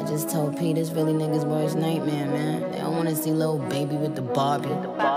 just told P this really niggas' worst nightmare, man. They don't wanna see Lil Baby with the Barbie.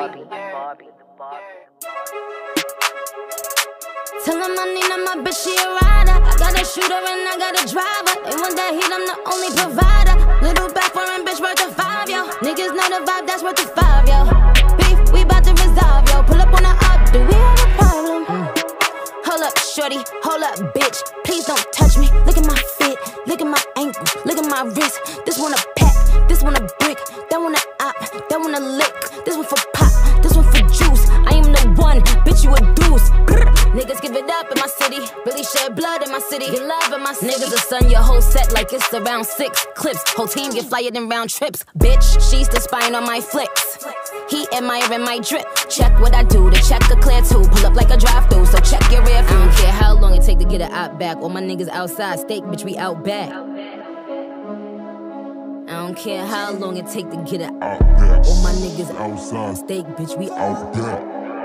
Tell him I need my bitch, she a rider. I got a shooter and I got a driver. They want that heat, I'm the only provider. Little back foreign bitch worth of 5, yo. Niggas know the vibe, that's worth of 5, yo. Beef, we bout to resolve, yo. Pull up on the op, do we have a problem? Hold up, shorty, hold up, bitch. Please don't touch me. Look at my fit, look at my ankle, look at my wrist. This one a pack, this one a brick, that one a op, that one a lick. This one for pop, this one for juice. I am the one, bitch, you a deuce. Niggas give it up in my city, really shed blood in my city, get love in my city. Niggas will stun your whole set like it's around 6 clips. Whole team get flyer than round trips. Bitch, she's the spying on my flicks. He admiring my drip. Check what I do, the check a clear too. Pull up like a drive-thru, so check your rear view. I don't care how long it take to get an op back. All my niggas outside, steak, bitch, we out back. I don't care how long it take to get an op back. All my niggas outside, steak, bitch, we out back.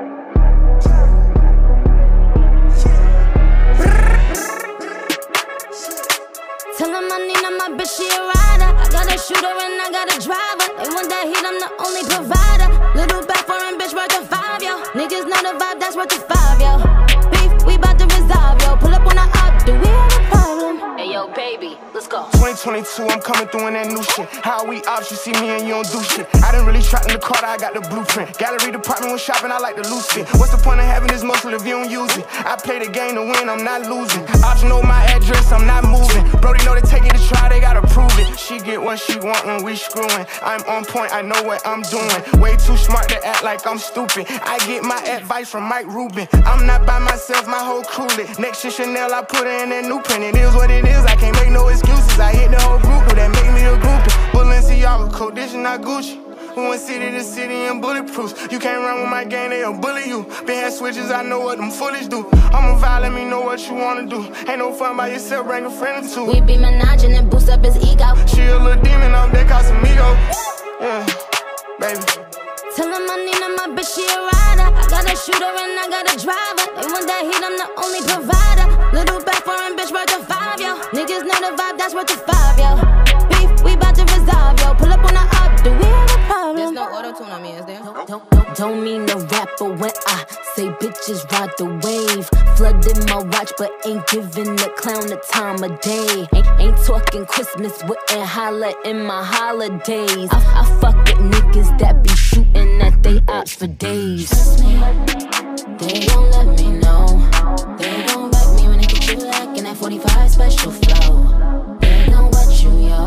Tell him I need my bitch, she a rider. I got a shooter and I got a driver. They want that heat, I'm the only provider. Little back foreign bitch worth of 5, yo. Niggas know the vibe, that's worth of 5, yo. Beef, we bout to resolve, yo. Pull up on the op, do we have a problem? Hey, yo, baby, let's go. 2022, I'm coming through in that new shit. How we ops, you see me and you don't do shit. I done really shot in the Carter, I got the blueprint. Gallery department when shopping, I like the loose fit. What's the point of having this muscle if you don't use it? I play the game to win, I'm not losing. Ops know my address, I'm not moving. Brody know they take it to try, they gotta prove it. She get what she want when we screwing. I'm on point, I know what I'm doing. Way too smart to act like I'm stupid. I get my advice from Mike Rubin. I'm not by myself, my whole crew lit. Next to Chanel, I put her in that new print. It is what it is, I can't make no excuses. I hit the whole group, that make me a groupie. Balenciaga, coat, this is not Gucci. We went city to city in bulletproofs. You can't run with my gang, they'll bully you. Been had switches, I know what them foolish do. I'm a vibe, let me know what you wanna do. Ain't no fun by yourself, bring a friend or two. We be menaging and boost up his ego. She a little demon up there, Casamigo. Yeah, baby. Tell him I need my bitch, she a rider. I got a shooter and I got a driver. They want that heat, I'm the only provider. Little back foreign bitch worth of 5, yo. Niggas know the vibe, that's worth of 5, yo. Beef, we bout to resolve, yo. Pull up on the op, do we have a problem? There's no auto-tune on me, is there? Don't mean to rap, but when I say bitches ride the wave, flooding my watch, but ain't giving the clown the time of day. Ain't talking Christmas, wouldn't holla in my holidays. I fuck with niggas that be shooting at they ops for days. Trust me, they gon' let me know. They gon' wreck me when they get you lacking that 45 special flow. They gon' wet you, yo.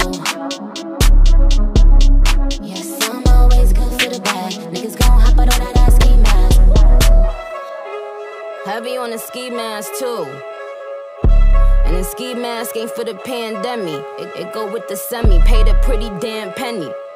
Yes, I'm always good for the bag. Niggas gon' hop out on that ski mask. Heavy on the ski mask too. And the ski mask ain't for the pandemic. It go with the semi. Paid a pretty damn penny.